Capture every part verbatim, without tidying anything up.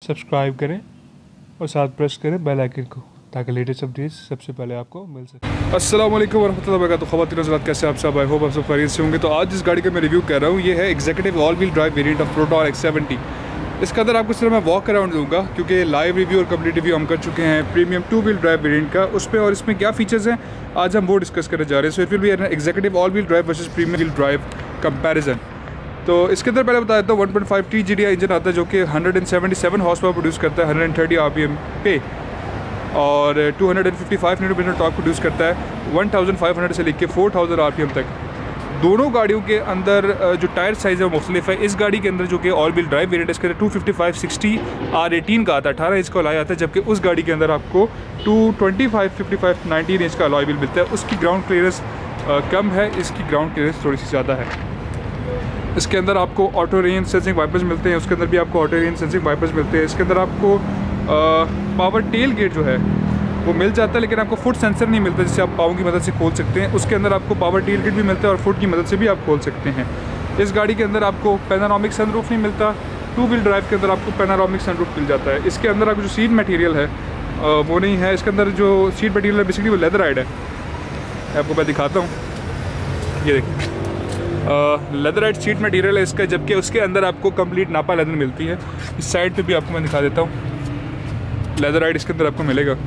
Subscribe करें और साथ प्रेस करें बेल आइकन को ताकि लेटेस्ट अपडेट्स सबसे पहले आपको मिल सके। अस्सलाम वालेकुम वरहमतुल्लाहि वबरकातुहू। ख़वातीन हज़रात, कैसे आप सब? आई होप आप सब खैरियत से होंगे। तो आज जिस गाड़ी का मैं रिव्यू कर रहा हूँ ये है executive all wheel drive variant of Proton X seventy. इसके अंदर आपको सिर्फ मैं वॉक अराउंड दूंगा क्योंकि लाइव रिव्यू और कंप्लीट रिव्यू हम कर चुके हैं premium two wheel drive variant का। उस पर और इसमें क्या फीचर्स हैं आज हम वो डिस्कस करने जा रहे हैं। So it will be an executive all wheel drive versus premium wheel drive comparison. तो इसके अंदर पहले बताया था one point five T G D I engine आता है जो कि one seventy seven horsepower produce करता है one thirty R P M पे, और two fifty five newton metre torque produce करता है वन थाउजेंड फाइव हंड्रेड से लेकर four thousand R P M तक। दोनों गाड़ियों के अंदर जो टायर साइज़ है वो मुख्तलिफ है। इस गाड़ी के अंदर जो कि ऑल व्हील ड्राइव वेरिएंट है इसके अंदर two fifty five sixty R eighteen का आता है, अठारह इंच का अलॉय आता है, जबकि उस गाड़ी के अंदर आपको two twenty five fifty five nineteen inch का अलॉय व्हील मिलता है। उसकी ग्राउंड क्लियरेंस कम है, इसकी ग्राउंड क्लियरेंस थोड़ी सी ज़्यादा है। इसके अंदर आपको ऑटो रेन सेंसिंग वाइपर्स मिलते हैं, उसके अंदर भी आपको ऑटो रेन सेंसिंग वाइपर्स मिलते हैं। इसके अंदर आपको पावर टेल गेट जो है वो मिल जाता है, लेकिन आपको फुट सेंसर नहीं मिलता जिससे आप पाँव की मदद से खोल सकते हैं। उसके अंदर आपको पावर टेल गेट भी मिलता है और फुट की मदद से भी आप खोल सकते हैं। इस गाड़ी के अंदर आपको पैनारोमिक सनरूफ नहीं मिलता। टू व्हील ड्राइव के अंदर आपको पैनारोमिक सनरूफ मिल जाता है। इसके अंदर आपको जो सीट मटेरियल है वो नहीं है। इसके अंदर जो सीट मटेरियल है बेसिकली वो लेदर राइड है। आपको मैं दिखाता हूँ, ये देखिए लेदर राइड सीट मटेरियल है इसका, जबकि उसके अंदर आपको कंप्लीट नापा लेदर मिलती है। इस साइड पे भी आपको मैं दिखा देता हूँ, लेदर राइड इसके अंदर आपको मिलेगा।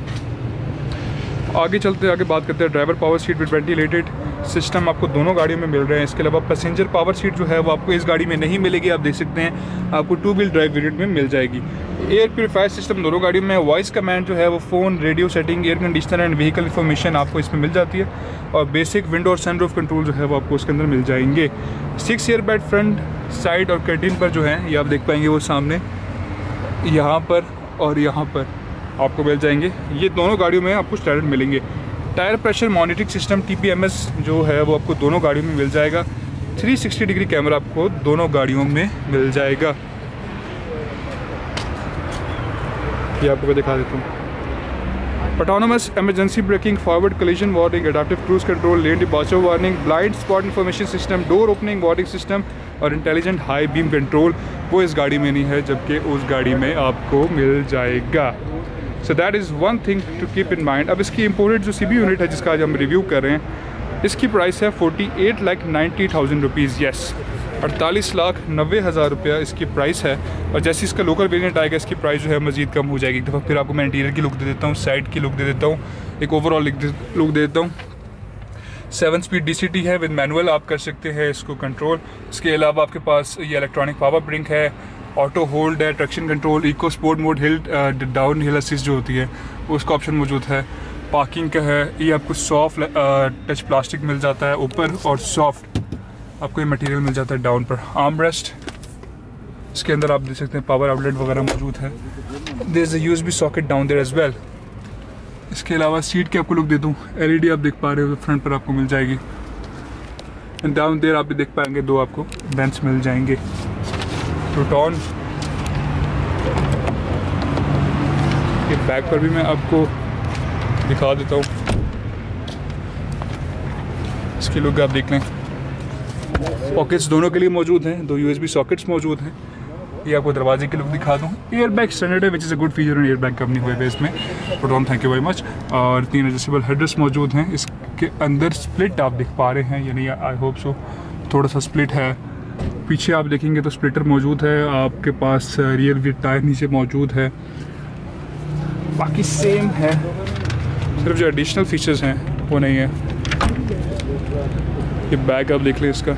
आगे चलते आगे बात करते हैं driver power seat with ventilated system आपको दोनों गाड़ियों में मिल रहे हैं। इसके अलावा पैसेंजर पावर सीट जो है वो आपको इस गाड़ी में नहीं मिलेगी, आप देख सकते हैं आपको टू व्हील ड्राइव वेरिएंट में मिल जाएगी। एयर प्योरीफायर सिस्टम दोनों गाड़ियों में, वॉइस कमांड जो है वो phone, radio setting, air conditioner and vehicle information आपको इसमें मिल जाती है, और बेसिक विंडो और सनरूफ कंट्रोल जो है वो आपको उसके अंदर मिल जाएंगे। Six air bag front, side और कर्टेन पर जो है ये आप देख पाएंगे, वो सामने यहाँ पर और यहाँ पर आपको मिल जाएंगे। ये दोनों गाड़ियों में आपको स्टैंडर्ड मिलेंगे। Tyre pressure monitoring system T P M S जो है वो आपको दोनों गाड़ियों में मिल जाएगा। थ्री सिक्सटी डिग्री कैमरा आपको दोनों गाड़ियों में मिल जाएगा। ये आपको मैं दिखा देता हूँ। Autonomous emergency braking, forward collision warning, adaptive cruise control, lane departure warning, blind spot information system, door opening warning system और इंटेलिजेंट हाई बीम कंट्रोल वो इस गाड़ी में नहीं है, जबकि उस गाड़ी में आपको मिल जाएगा। So that is one thing to keep in mind. अब इसकी इम्पोर्टेड जो सी बी यूनिट है जिसका आज हम रिव्यू कर रहे हैं, इसकी प्राइस है forty eight lakh ninety thousand rupees. Yes, अड़तालीस लाख नब्बे हज़ार रुपया इसकी प्राइस है। और जैसे इसका लोकल वेरिएंट आएगा इसकी प्राइस जो है मज़ीद कम हो जाएगी। एक दफ़ा फिर आपको मैं इंटीरियर की लुक दे देता हूँ, साइड की लुक दे देता हूँ, एक ओवरऑल लुक दे देता हूँ। Seven speed D C T है विद मैनुअल, आप कर सकते हैं इसको कंट्रोल। इसके अलावा आपके पास ये इलेक्ट्रॉनिक पावर ब्रिंक है, ऑटो होल्ड है, traction control, eco sport mode, hill down hill assist जो होती है उसका ऑप्शन मौजूद है। पार्किंग का है, ये आपको सॉफ्ट टच प्लास्टिक मिल जाता है ऊपर, और सॉफ्ट आपको ये मटेरियल मिल जाता है डाउन पर। आर्म रेस्ट इसके अंदर आप देख सकते हैं, पावर आउटलेट वगैरह मौजूद है। There is a U S B socket down there as well. इसके अलावा सीट की आपको लुक दे दूँ, एल ई डी आप देख पा रहे हो फ्रंट पर आपको मिल जाएगी। एंड डाउन देयर आप भी देख पाएंगे दो आपको बेंच मिल जाएंगे। प्रोटॉन के बैक पर भी मैं आपको दिखा देता हूँ, इसकी लुक आप देख लें। पॉकेट्स दोनों के लिए मौजूद हैं, दो यूएसबी सॉकेट्स मौजूद हैं। ये आपको दरवाजे की लुक दिखा दूँ। एयर बैग स्टैंडर्ड है which is a good feature in air bag company हुए इसमें। Proton thank you very much. और तीन एडजस्टेबल हेडरेस्ट मौजूद हैं। इसके अंदर स्प्लिट आप देख पा रहे हैं, यानी आई होप सो थोड़ा सा स्प्लिट है। पीछे आप देखेंगे तो स्प्लिटर मौजूद है। आपके पास रियर व्हील टायर नीचे मौजूद है, बाकी सेम है, सिर्फ जो एडिशनल फीचर्स हैं वो नहीं है। ये बैग आप देख लें इसका,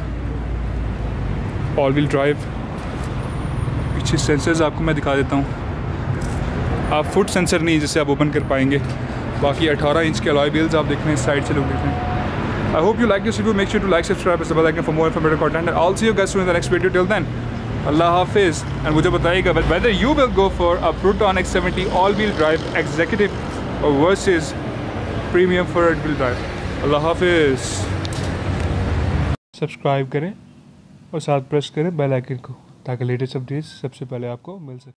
ऑल व्हील ड्राइव। पीछे सेंसर्स आपको मैं दिखा देता हूँ। आप फुट सेंसर नहीं जिससे आप ओपन कर पाएंगे। बाकी अठारह इंच के अलॉय व्हील्स आप देख रहे हैं, साइड से लोग देख रहे हैं। I hope you like this review. Make sure to like, subscribe, press the bell icon for more informative content. And I'll see you guys soon in the next video. Till then, Allah Hafiz. And मुझे बताइएगा whether you will go for a Proton X seventy all-wheel drive executive versus premium four-wheel drive. Allah Hafiz. Subscribe करें और साथ press करें bell icon को ताकि latest updates सबसे पहले आपको मिल सके।